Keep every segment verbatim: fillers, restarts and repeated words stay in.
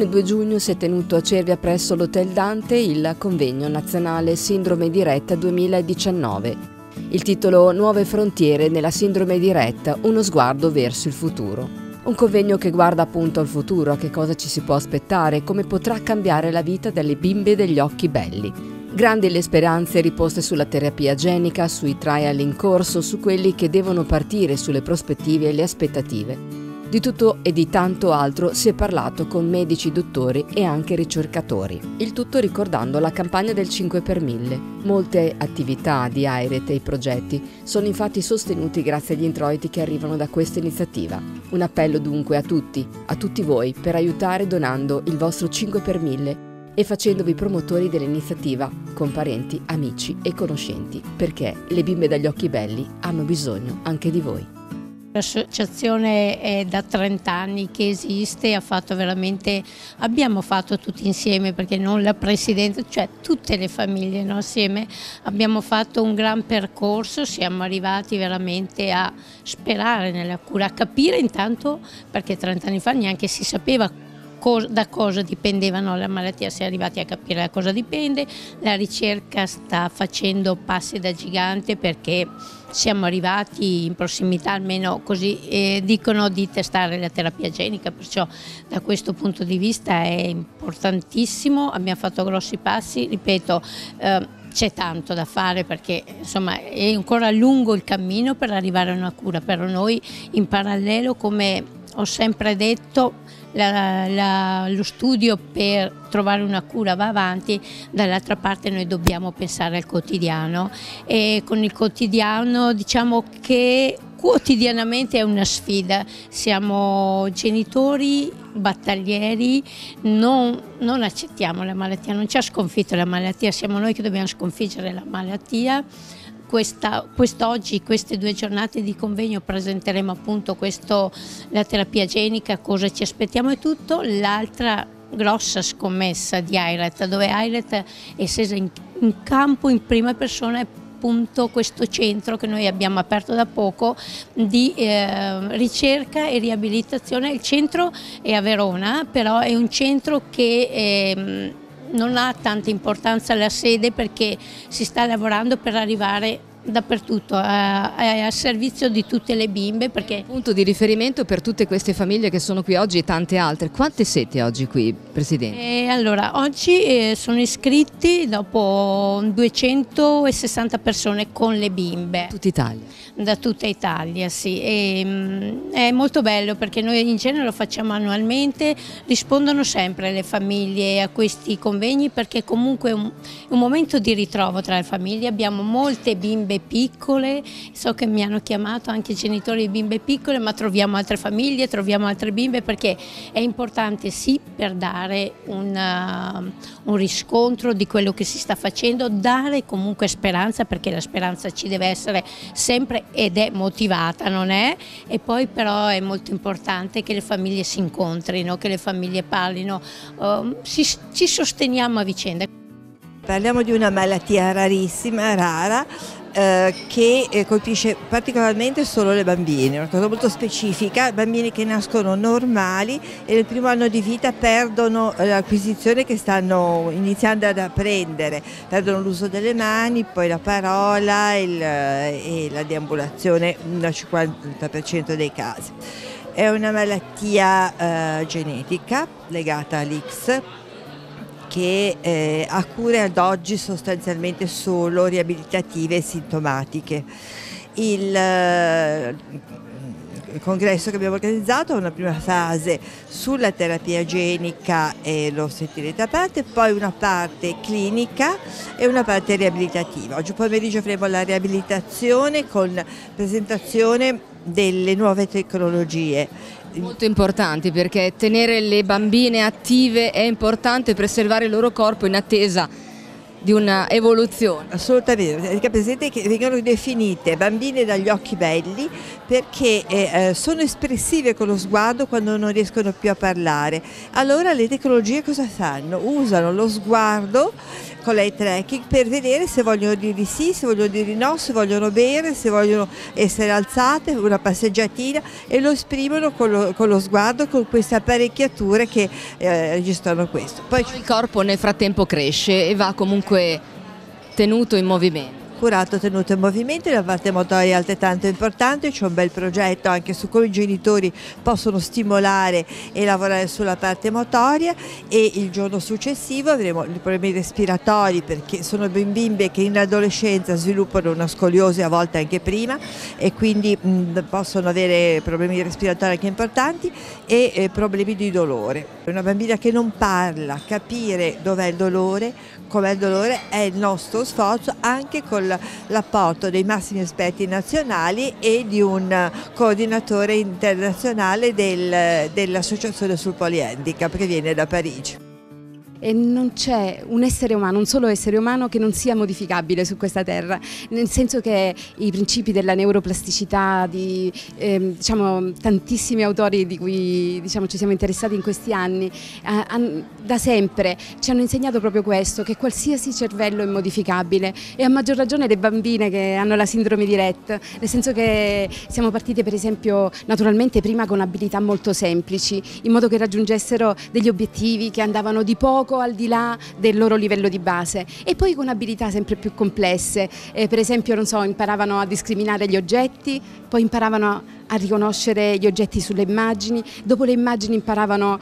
e due giugno si è tenuto a Cervia presso l'Hotel Dante il convegno nazionale Sindrome di Rett duemiladiciannove. Il titolo Nuove frontiere nella sindrome di Rett, uno sguardo verso il futuro. Un convegno che guarda appunto al futuro, a che cosa ci si può aspettare, come potrà cambiare la vita delle bimbe degli occhi belli. Grandi le speranze riposte sulla terapia genica, sui trial in corso, su quelli che devono partire, sulle prospettive e le aspettative. Di tutto e di tanto altro si è parlato con medici, dottori e anche ricercatori. Il tutto ricordando la campagna del cinque per mille. Molte attività di AIRET e i progetti sono infatti sostenuti grazie agli introiti che arrivano da questa iniziativa. Un appello dunque a tutti, a tutti voi, per aiutare donando il vostro cinque per mille e facendovi promotori dell'iniziativa con parenti, amici e conoscenti, perché le bimbe dagli occhi belli hanno bisogno anche di voi. L'associazione è da trenta anni che esiste, ha fatto veramente, abbiamo fatto tutti insieme, perché non la Presidente, cioè tutte le famiglie, no, assieme abbiamo fatto un gran percorso, siamo arrivati veramente a sperare nella cura, a capire intanto, perché trenta anni fa neanche si sapeva da cosa dipendevano la malattia, si è arrivati a capire da cosa dipende. La ricerca sta facendo passi da gigante, perché siamo arrivati in prossimità, almeno così eh, dicono, di testare la terapia genica, perciò da questo punto di vista è importantissimo, abbiamo fatto grossi passi, ripeto, eh, c'è tanto da fare, perché insomma è ancora lungo il cammino per arrivare a una cura, però noi in parallelo, come ho sempre detto, La, la, lo studio per trovare una cura va avanti, dall'altra parte noi dobbiamo pensare al quotidiano, e con il quotidiano diciamo che quotidianamente è una sfida, siamo genitori battaglieri, non, non accettiamo la malattia, non ci ha sconfitto la malattia, siamo noi che dobbiamo sconfiggere la malattia. Questa, quest'oggi, queste due giornate di convegno, presenteremo appunto questo, la terapia genica, cosa ci aspettiamo e tutto. L'altra grossa scommessa di AIRET, dove AIRET è scesa in, in campo in prima persona, è appunto questo centro che noi abbiamo aperto da poco di eh, ricerca e riabilitazione. Il centro è a Verona, però è un centro che eh, non ha tanta importanza la sede, perché si sta lavorando per arrivare dappertutto, a, a, a servizio di tutte le bimbe, perché punto di riferimento per tutte queste famiglie che sono qui oggi e tante altre. Quante siete oggi qui, Presidente? E allora, oggi eh, sono iscritti dopo duecentosessanta persone con le bimbe. Tutta Italia? Da tutta Italia, sì. E, mh, è molto bello, perché noi in genere lo facciamo annualmente, rispondono sempre le famiglie a questi convegni, perché comunque è un, un momento di ritrovo tra le famiglie. Abbiamo molte bimbe piccole, so che mi hanno chiamato anche genitori di bimbe piccole, ma troviamo altre famiglie, troviamo altre bimbe, perché è importante sì per dare una, un riscontro di quello che si sta facendo, dare comunque speranza, perché la speranza ci deve essere sempre ed è motivata, non è? E poi però è molto importante che le famiglie si incontrino, che le famiglie parlino, uh, si, ci sosteniamo a vicenda. Parliamo di una malattia rarissima, rara, eh, che eh, colpisce particolarmente solo le bambine, una cosa molto specifica, bambini che nascono normali e nel primo anno di vita perdono l'acquisizione che stanno iniziando ad apprendere, perdono l'uso delle mani, poi la parola il, e la deambulazione nel cinquanta per cento dei casi. È una malattia eh, genetica legata all'X, che eh, ha cure ad oggi sostanzialmente solo riabilitative e sintomatiche. Il, eh, il congresso che abbiamo organizzato ha una prima fase sulla terapia genica, e lo sentirete a parte, poi una parte clinica e una parte riabilitativa. Oggi pomeriggio faremo la riabilitazione con presentazione delle nuove tecnologie. Molto importanti, perché tenere le bambine attive è importante, preservare il loro corpo in attesa di una evoluzione. Assolutamente, perché presente che vengono definite bambine dagli occhi belli, perché eh, sono espressive con lo sguardo quando non riescono più a parlare. Allora le tecnologie cosa fanno? Usano lo sguardo con l'eye tracking per vedere se vogliono dire di sì, se vogliono dire di no, se vogliono bere, se vogliono essere alzate, una passeggiatina, e lo esprimono con lo, con lo sguardo, con queste apparecchiature che eh, registrano questo. Poi il corpo nel frattempo cresce e va comunque tenuto in movimento. Curato, tenuto in movimento, la parte motoria è altrettanto importante. C'è un bel progetto anche su come i genitori possono stimolare e lavorare sulla parte motoria, e il giorno successivo avremo i problemi respiratori, perché sono bimbe che in adolescenza sviluppano una scoliosi, a volte anche prima, e quindi mh, possono avere problemi respiratori anche importanti e eh, problemi di dolore. Una bambina che non parla, capire dov'è il dolore, com'è il dolore, è il nostro sforzo, anche con l'apporto dei massimi esperti nazionali e di un coordinatore internazionale del, dell'Associazione sul Polyhandicap che viene da Parigi. E non c'è un essere umano, un solo essere umano che non sia modificabile su questa terra, nel senso che i principi della neuroplasticità, di eh, diciamo, tantissimi autori di cui diciamo, ci siamo interessati in questi anni, eh, han, da sempre ci hanno insegnato proprio questo, che qualsiasi cervello è modificabile, e a maggior ragione le bambine che hanno la sindrome di Rett, nel senso che siamo partite per esempio naturalmente prima con abilità molto semplici, in modo che raggiungessero degli obiettivi che andavano di poco al di là del loro livello di base, e poi con abilità sempre più complesse, eh, per esempio non so, imparavano a discriminare gli oggetti, poi imparavano a riconoscere gli oggetti sulle immagini, dopo le immagini imparavano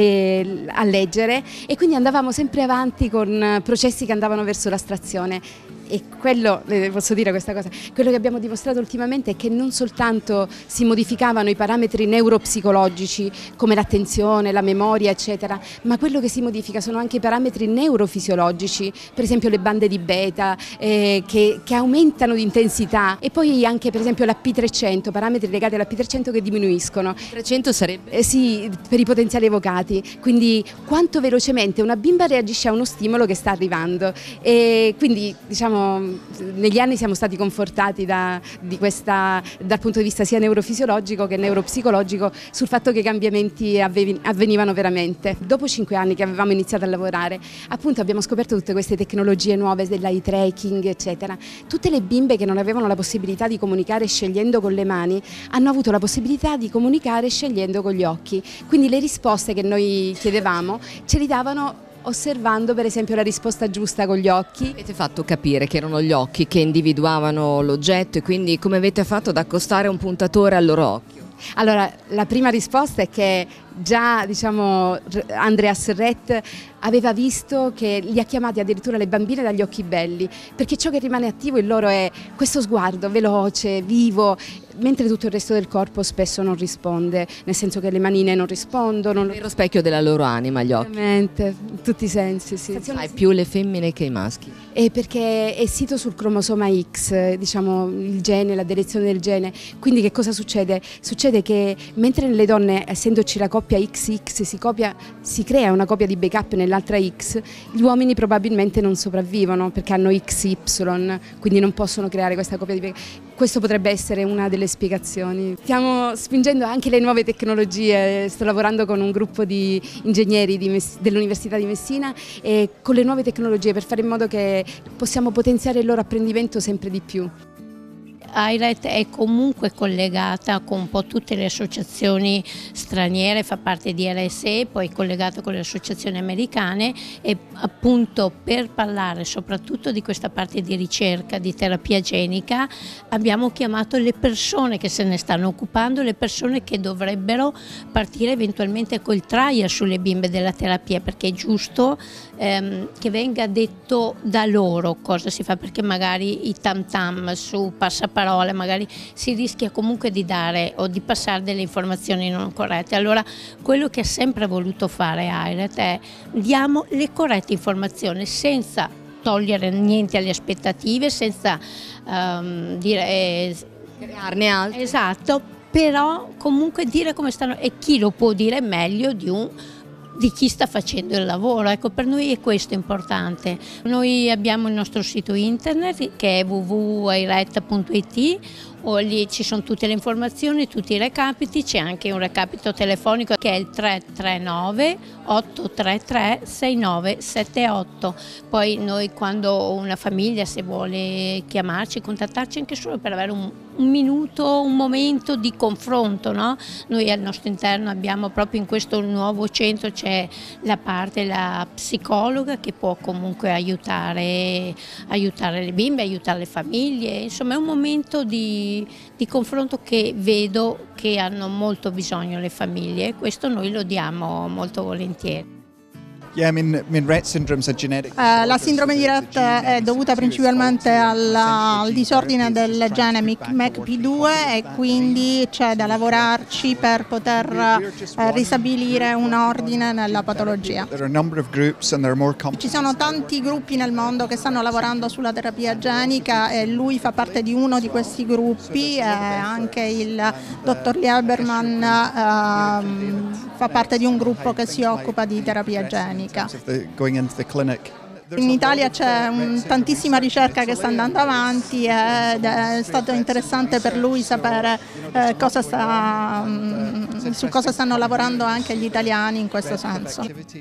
le, a leggere, e quindi andavamo sempre avanti con processi che andavano verso l'astrazione. E quello, posso dire questa cosa, quello che abbiamo dimostrato ultimamente è che non soltanto si modificavano i parametri neuropsicologici come l'attenzione, la memoria eccetera, ma quello che si modifica sono anche i parametri neurofisiologici, per esempio le bande di beta eh, che, che aumentano di intensità, e poi anche per esempio la P trecento, parametri legati alla P trecento che diminuiscono. trecento sarebbe? Eh, sì, per i potenziali evocati, quindi quanto velocemente una bimba reagisce a uno stimolo che sta arrivando, e quindi diciamo negli anni siamo stati confortati da, di questa, dal punto di vista sia neurofisiologico che neuropsicologico, sul fatto che i cambiamenti avvenivano veramente. Dopo cinque anni che avevamo iniziato a lavorare, appunto abbiamo scoperto tutte queste tecnologie nuove dell'eye tracking eccetera. Tutte le bimbe che non avevano la possibilità di comunicare scegliendo con le mani hanno avuto la possibilità di comunicare scegliendo con gli occhi, quindi le risposte che noi chiedevamo ce li davano osservando per esempio la risposta giusta con gli occhi. Avete fatto capire che erano gli occhi che individuavano l'oggetto, e quindi come avete fatto ad accostare un puntatore al loro occhio? Allora, la prima risposta è che già diciamo, Andreas Rett aveva visto che li ha chiamati addirittura le bambine dagli occhi belli, perché ciò che rimane attivo in loro è questo sguardo veloce, vivo, mentre tutto il resto del corpo spesso non risponde, nel senso che le manine non rispondono. Il vero specchio della loro anima, gli occhi. Ovviamente, in tutti i sensi, sì. Sai, più le femmine che i maschi. È perché è sito sul cromosoma X, diciamo il gene, la direzione del gene, quindi che cosa succede? Succede che mentre nelle donne, essendoci la coppia X X, si, copia, si crea una copia di backup nell'altra X, gli uomini probabilmente non sopravvivono perché hanno X Y, quindi non possono creare questa copia di backup. Questo potrebbe essere una delle spiegazioni. Stiamo spingendo anche le nuove tecnologie, sto lavorando con un gruppo di ingegneri di dell'Università di Messina e con le nuove tecnologie per fare in modo che possiamo potenziare il loro apprendimento sempre di più. AIRET è comunque collegata con un po' tutte le associazioni straniere, fa parte di R S E, poi è collegata con le associazioni americane, e appunto per parlare soprattutto di questa parte di ricerca di terapia genica abbiamo chiamato le persone che se ne stanno occupando, le persone che dovrebbero partire eventualmente col trial sulle bimbe della terapia, perché è giusto ehm, che venga detto da loro cosa si fa, perché magari i tam tam su passaparola magari si rischia comunque di dare o di passare delle informazioni non corrette. Allora quello che ha sempre voluto fare AIRET è diamo le corrette informazioni senza togliere niente alle aspettative, senza um, dire eh, crearne altre. Esatto, però comunque dire come stanno, e chi lo può dire meglio di un di chi sta facendo il lavoro. Ecco, per noi è questo importante. Noi abbiamo il nostro sito internet che è w w w punto airet punto it, o lì ci sono tutte le informazioni, tutti i recapiti, c'è anche un recapito telefonico che è il tre tre nove otto tre tre sei nove sette otto. Poi noi, quando una famiglia se vuole chiamarci, contattarci anche solo per avere un, un minuto, un momento di confronto, no? Noi al nostro interno abbiamo proprio in questo nuovo centro c'è la parte, la psicologa che può comunque aiutare, aiutare le bimbe, aiutare le famiglie, insomma è un momento di, di confronto che vedo che hanno molto bisogno le famiglie e questo noi lo diamo molto volentieri. Yeah, I mean, I mean, Rett syndrome is a genetic Eh, la sindrome di Rett è dovuta principalmente al, al disordine del gene M E C P due e quindi c'è da lavorarci per poter eh, ristabilire un ordine nella patologia. There are a number of groups and there are more Ci sono tanti gruppi nel mondo che stanno lavorando sulla terapia genica e lui fa parte di uno di questi gruppi, e anche il dottor Lieberman eh, fa parte di un gruppo che si occupa di terapia genica. In Italia c'è un, tantissima ricerca che sta andando avanti ed è stato interessante per lui sapere eh, cosa sta, mh, su cosa stanno lavorando anche gli italiani in questo senso.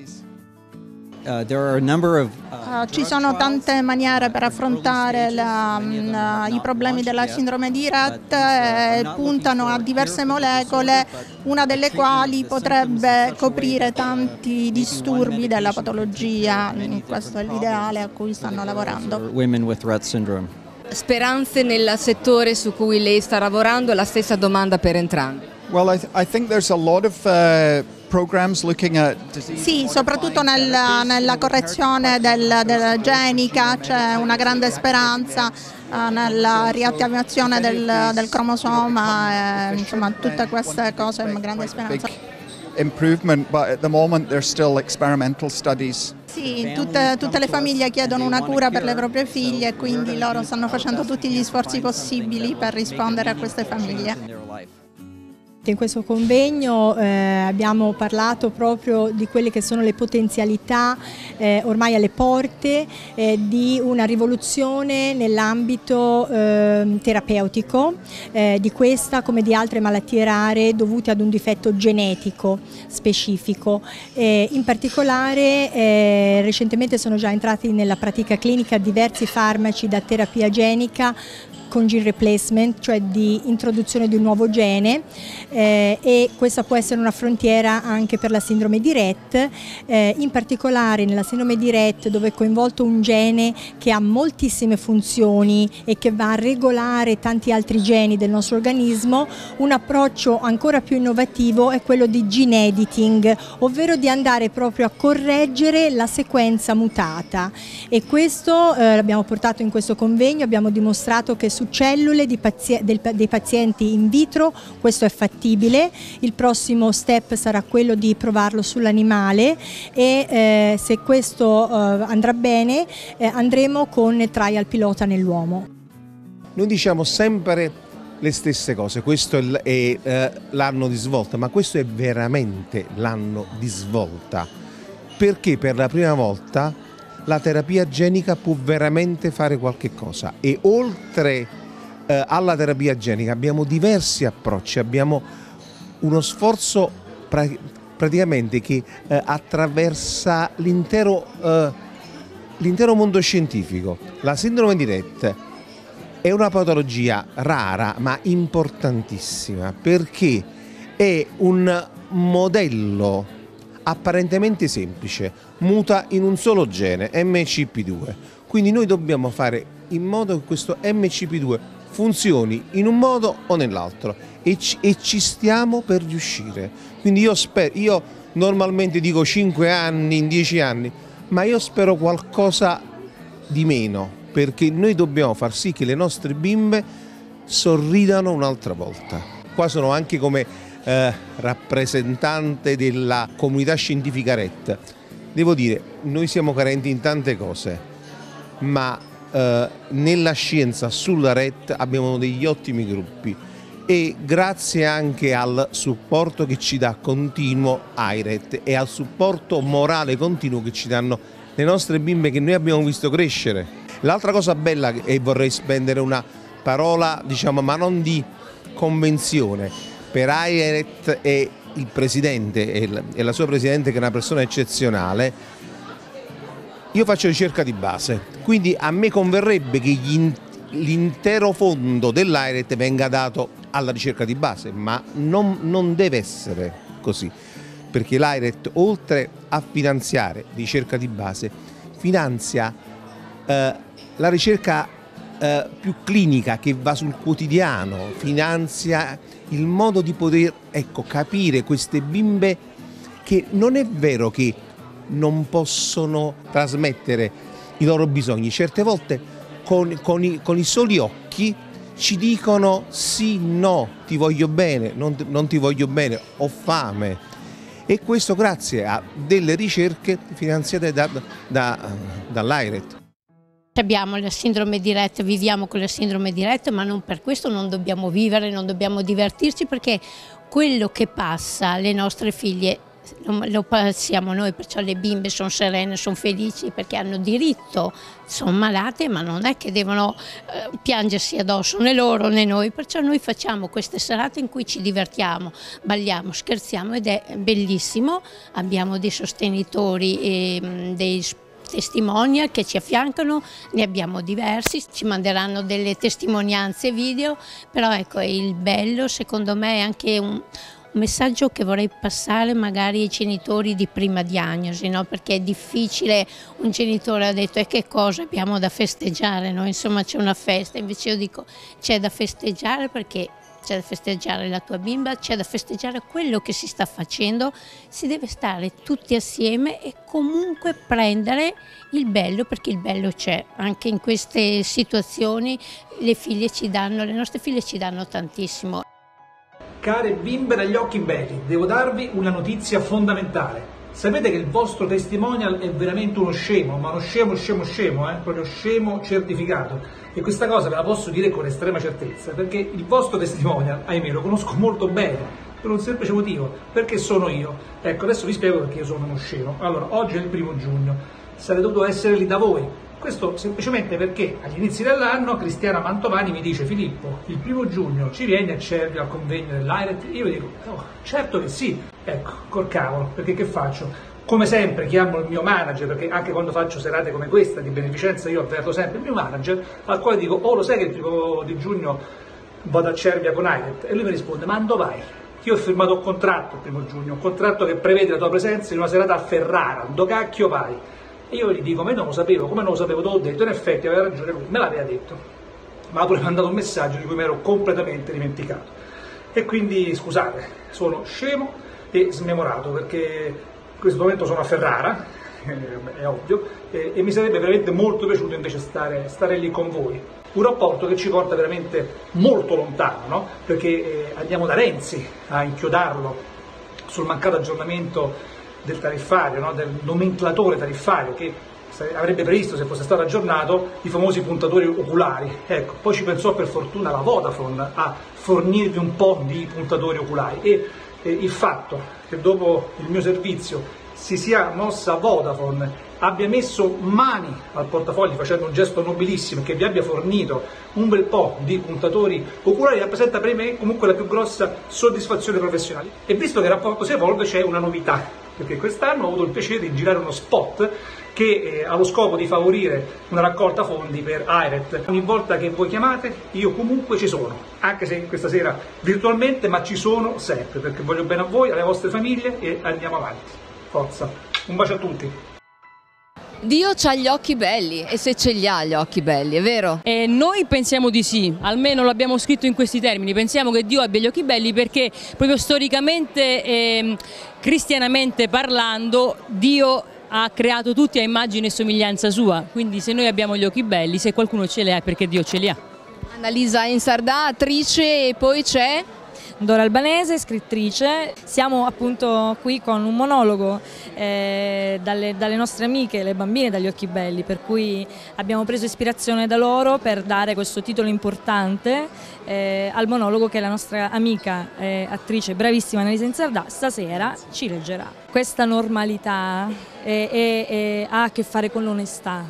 Uh, there are a number of, uh, Uh, ci sono tante maniere per affrontare la, uh, i problemi della sindrome di Rett e puntano a diverse molecole, una delle quali potrebbe coprire tanti disturbi della patologia. Questo è l'ideale a cui stanno lavorando. women with Rett syndrome. Speranze nel settore su cui lei sta lavorando, la stessa domanda per entrambi. Well, I, th I think there's a lot of uh, programs looking at disease. Sì, soprattutto nella, nella correzione del, della genica c'è una grande speranza uh, nella riattivazione del, del cromosoma, e, insomma tutte queste cose, una grande speranza. Improvement, but at the moment there's still experimental studies. Sì, tutte, tutte le famiglie chiedono una cura per le proprie figlie e quindi loro stanno facendo tutti gli sforzi possibili per rispondere a queste famiglie. In questo convegno eh, abbiamo parlato proprio di quelle che sono le potenzialità eh, ormai alle porte eh, di una rivoluzione nell'ambito eh, terapeutico, eh, di questa come di altre malattie rare dovute ad un difetto genetico specifico. Eh, in particolare eh, recentemente sono già entrati nella pratica clinica diversi farmaci da terapia genica con gene replacement, cioè di introduzione di un nuovo gene, eh, e questa può essere una frontiera anche per la sindrome di Rett, eh, in particolare nella sindrome di Rett dove è coinvolto un gene che ha moltissime funzioni e che va a regolare tanti altri geni del nostro organismo. Un approccio ancora più innovativo è quello di gene editing, ovvero di andare proprio a correggere la sequenza mutata, e questo eh, l'abbiamo portato in questo convegno. Abbiamo dimostrato che su cellule di pazi- del, dei pazienti in vitro questo è fattibile. Il prossimo step sarà quello di provarlo sull'animale e eh, se questo eh, andrà bene eh, andremo con trial pilota nell'uomo. Noi diciamo sempre le stesse cose, questo è, è eh, l'anno di svolta, ma questo è veramente l'anno di svolta, perché per la prima volta la terapia genica può veramente fare qualche cosa, e oltre eh, alla terapia genica abbiamo diversi approcci, abbiamo uno sforzo pra praticamente che eh, attraversa l'intero eh, l'intero mondo scientifico. La sindrome di Rett è una patologia rara ma importantissima, perché è un modello apparentemente semplice, muta in un solo gene, M C P due. Quindi noi dobbiamo fare in modo che questo M C P due funzioni in un modo o nell'altro, e, e ci stiamo per riuscire. Quindi io spero, io normalmente dico cinque anni, in dieci anni, ma io spero qualcosa di meno, perché noi dobbiamo far sì che le nostre bimbe sorridano un'altra volta. Qua sono anche come Eh, rappresentante della comunità scientifica Rett. Devo dire, noi siamo carenti in tante cose, ma eh, nella scienza sulla Rett abbiamo degli ottimi gruppi, e grazie anche al supporto che ci dà continuo I R E T e al supporto morale continuo che ci danno le nostre bimbe che noi abbiamo visto crescere. L'altra cosa bella, e vorrei spendere una parola, diciamo, ma non di convenzione, per AIRET e il presidente e la sua presidente, che è una persona eccezionale. Io faccio ricerca di base, quindi a me converrebbe che l'intero fondo dell'AIRET venga dato alla ricerca di base, ma non, non deve essere così, perché l'AIRET, oltre a finanziare ricerca di base, finanzia eh, la ricerca eh, più clinica, che va sul quotidiano, finanzia il modo di poter, ecco, capire queste bimbe che non è vero che non possono trasmettere i loro bisogni, certe volte con, con, i, con i soli occhi ci dicono sì, no, ti voglio bene, non, non ti voglio bene, ho fame, e questo grazie a delle ricerche finanziate da, da, dall'AIRET. Abbiamo la sindrome di Rett, viviamo con la sindrome di Rett, ma non per questo non dobbiamo vivere, non dobbiamo divertirci, perché quello che passa alle nostre figlie lo passiamo noi, perciò le bimbe sono serene, sono felici perché hanno diritto, sono malate, ma non è che devono eh, piangersi addosso né loro né noi, perciò noi facciamo queste serate in cui ci divertiamo, balliamo, scherziamo ed è bellissimo. Abbiamo dei sostenitori e dei testimonial che ci affiancano, ne abbiamo diversi, ci manderanno delle testimonianze video, però ecco, il bello secondo me è anche un Un messaggio che vorrei passare magari ai genitori di prima diagnosi, no? Perché è difficile, un genitore ha detto e che cosa abbiamo da festeggiare, no? Insomma c'è una festa, invece io dico c'è da festeggiare, perché c'è da festeggiare la tua bimba, c'è da festeggiare quello che si sta facendo, si deve stare tutti assieme e comunque prendere il bello, perché il bello c'è, anche in queste situazioni le figlie ci danno, le nostre figlie ci danno tantissimo. Care bimbe dagli occhi belli, devo darvi una notizia fondamentale. Sapete che il vostro testimonial è veramente uno scemo, ma uno scemo, scemo, scemo, eh? Proprio scemo certificato. E questa cosa ve la posso dire con estrema certezza, perché il vostro testimonial, ahimè, lo conosco molto bene, per un semplice motivo, perché sono io. Ecco, adesso vi spiego perché io sono uno scemo. Allora, oggi è il primo giugno, sarei dovuto essere lì da voi. Questo semplicemente perché agli inizi dell'anno Cristiana Mantovani mi dice: Filippo, il primo giugno ci vieni a Cervio al convegno dell'AIRET? Io dico: oh, certo che sì. Ecco, col cavolo, perché che faccio? Come sempre chiamo il mio manager, perché anche quando faccio serate come questa di beneficenza io avverto sempre il mio manager, al quale dico: oh, lo sai che il primo di giugno vado a Cervia con AIRET? E lui mi risponde: ma dove vai? Io ho firmato un contratto il primo giugno, un contratto che prevede la tua presenza in una serata a Ferrara, dove cacchio vai? E io gli dico: ma io non lo sapevo, come non lo sapevo, te l'ho detto, in effetti aveva ragione lui, me l'aveva detto, ma ha pure mandato un messaggio di cui mi ero completamente dimenticato. E quindi scusate, sono scemo e smemorato, perché in questo momento sono a Ferrara, eh, è ovvio, e, e mi sarebbe veramente molto piaciuto invece stare, stare lì con voi. Un rapporto che ci porta veramente molto lontano, no? Perché eh, andiamo da Renzi a inchiodarlo sul mancato aggiornamento del tariffario, no? Del nomenclatore tariffario che avrebbe previsto, se fosse stato aggiornato, i famosi puntatori oculari. Ecco, poi ci pensò per fortuna la Vodafone a fornirvi un po' di puntatori oculari e, e il fatto che dopo il mio servizio si sia mossa Vodafone, abbia messo mani al portafogli facendo un gesto nobilissimo, che vi abbia fornito un bel po' di puntatori oculari, rappresenta per me comunque la più grossa soddisfazione professionale. E visto che il rapporto si evolve, c'è una novità, perché quest'anno ho avuto il piacere di girare uno spot che eh, ha lo scopo di favorire una raccolta fondi per AIRET. Ogni volta che voi chiamate io comunque ci sono, anche se questa sera virtualmente, ma ci sono sempre, perché voglio bene a voi, alle vostre famiglie, e andiamo avanti. Forza, un bacio a tutti. Dio c'ha gli occhi belli, e se ce li ha gli occhi belli, è vero? E noi pensiamo di sì, almeno l'abbiamo scritto in questi termini, pensiamo che Dio abbia gli occhi belli, perché proprio storicamente e cristianamente parlando Dio ha creato tutti a immagine e somiglianza sua, quindi se noi abbiamo gli occhi belli, se qualcuno ce li ha è perché Dio ce li ha. Annalisa Insardà, attrice, e poi c'è Dora Albanese, scrittrice. Siamo appunto qui con un monologo eh, dalle, dalle nostre amiche, le bambine dagli occhi belli, per cui abbiamo preso ispirazione da loro per dare questo titolo importante eh, al monologo che la nostra amica eh, attrice bravissima Annalisa Insardà stasera ci leggerà. Questa normalità è, è, è, ha a che fare con l'onestà.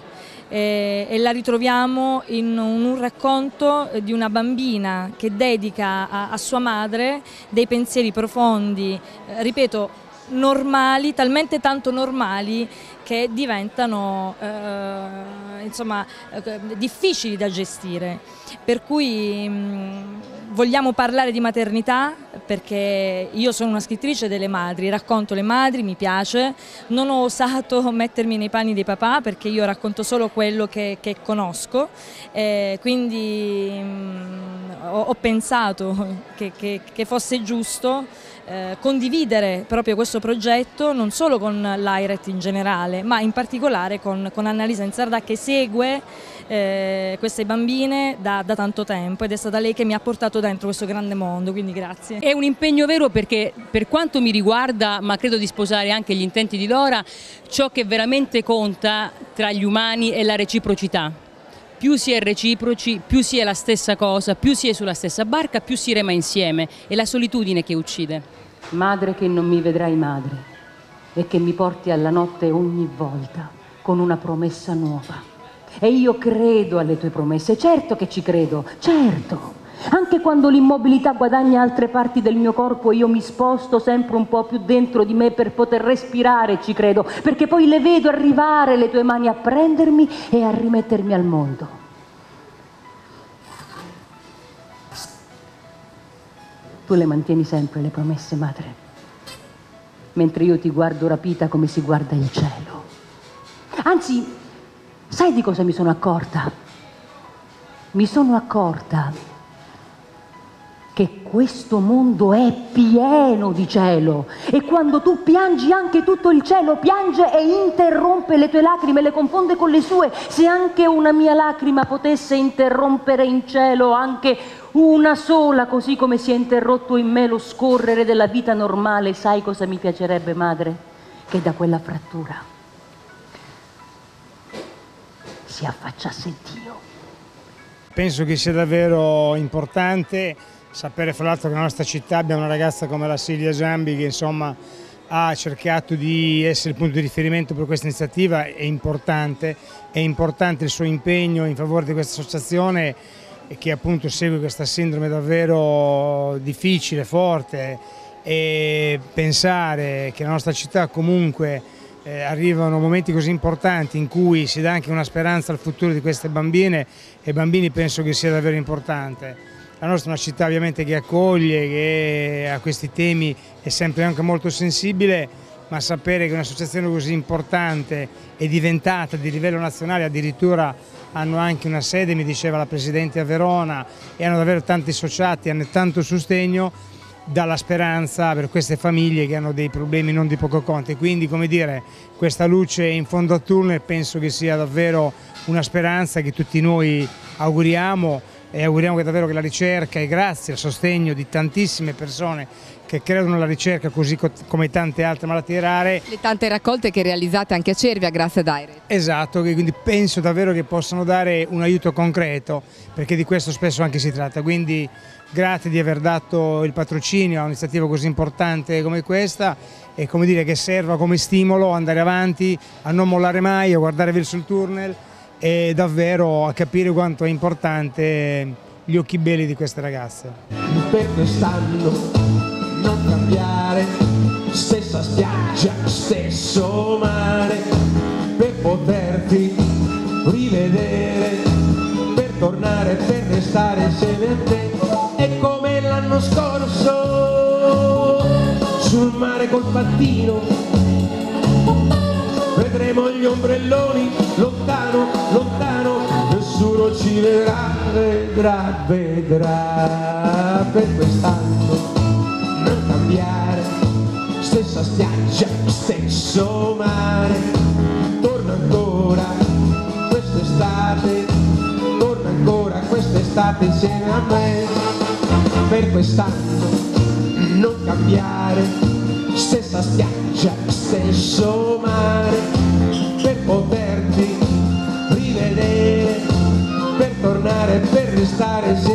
e, e la ritroviamo in un, un racconto di una bambina che dedica a, a sua madre dei pensieri profondi, eh, ripeto, normali, talmente tanto normali che diventano eh, insomma, eh, difficili da gestire. Per cui mh, vogliamo parlare di maternità perché io sono una scrittrice delle madri, racconto le madri, mi piace, non ho osato mettermi nei panni dei papà perché io racconto solo quello che, che conosco, eh, quindi mh, ho, ho pensato che, che, che fosse giusto Eh, condividere proprio questo progetto non solo con l'A I R E T in generale, ma in particolare con, con Annalisa Insardà, che segue eh, queste bambine da, da tanto tempo, ed è stata lei che mi ha portato dentro questo grande mondo, quindi grazie. È un impegno vero perché, per quanto mi riguarda, ma credo di sposare anche gli intenti di Dora, ciò che veramente conta tra gli umani è la reciprocità. Più si è reciproci, più si è la stessa cosa, più si è sulla stessa barca, più si rema insieme. È la solitudine che uccide. Madre che non mi vedrai madre e che mi porti alla notte ogni volta con una promessa nuova. E io credo alle tue promesse, certo che ci credo, certo. Anche quando l'immobilità guadagna altre parti del mio corpo, io mi sposto sempre un po' più dentro di me per poter respirare, ci credo, perché poi le vedo arrivare le tue mani a prendermi e a rimettermi al mondo. Tu le mantieni sempre le promesse, madre, mentre io ti guardo rapita come si guarda il cielo. Anzi, sai di cosa mi sono accorta? Mi sono accorta che questo mondo è pieno di cielo e quando tu piangi anche tutto il cielo piange e interrompe le tue lacrime, le confonde con le sue. Se anche una mia lacrima potesse interrompere in cielo anche una sola, così come si è interrotto in me lo scorrere della vita normale, sai cosa mi piacerebbe, madre? Che da quella frattura si affacciasse Dio. Penso che sia davvero importante sapere, fra l'altro, che nella nostra città abbiamo una ragazza come la Silvia Giambi che insomma ha cercato di essere il punto di riferimento per questa iniziativa. È importante, è importante il suo impegno in favore di questa associazione che appunto segue questa sindrome davvero difficile, forte, e pensare che nella nostra città comunque eh, arrivano momenti così importanti in cui si dà anche una speranza al futuro di queste bambine e bambini, penso che sia davvero importante. La nostra è una città ovviamente che accoglie, che a questi temi è sempre anche molto sensibile, ma sapere che un'associazione così importante è diventata di livello nazionale, addirittura hanno anche una sede, mi diceva la Presidente, a Verona, e hanno davvero tanti associati, hanno tanto sostegno, dà la speranza per queste famiglie che hanno dei problemi non di poco conto. Quindi, come dire, questa luce in fondo al tunnel penso che sia davvero una speranza che tutti noi auguriamo, e auguriamo che davvero che la ricerca, e grazie al sostegno di tantissime persone che credono alla ricerca, così come tante altre malattie rare. Le tante raccolte che realizzate anche a Cervia grazie ad A I R E T. Esatto, quindi penso davvero che possano dare un aiuto concreto, perché di questo spesso anche si tratta. Quindi grazie di aver dato il patrocinio a un'iniziativa così importante come questa, e come dire che serva come stimolo a andare avanti, a non mollare mai, a guardare verso il tunnel e davvero a capire quanto è importante gli occhi belli di queste ragazze. Per quest'anno non cambiare, stessa spiaggia, stesso mare, per poterti rivedere, per tornare, per restare insieme a te. È come l'anno scorso, sul mare col pattino, vedremo gli ombrelloni, lontano, lontano, nessuno ci vedrà, vedrà, vedrà. Per quest'anno non cambiare, stessa spiaggia, stesso mare, torna ancora quest'estate, torna ancora quest'estate insieme a me. Per quest'anno non cambiare, stessa spiaggia, stesso mare, per poterti rivedere, per tornare, per restare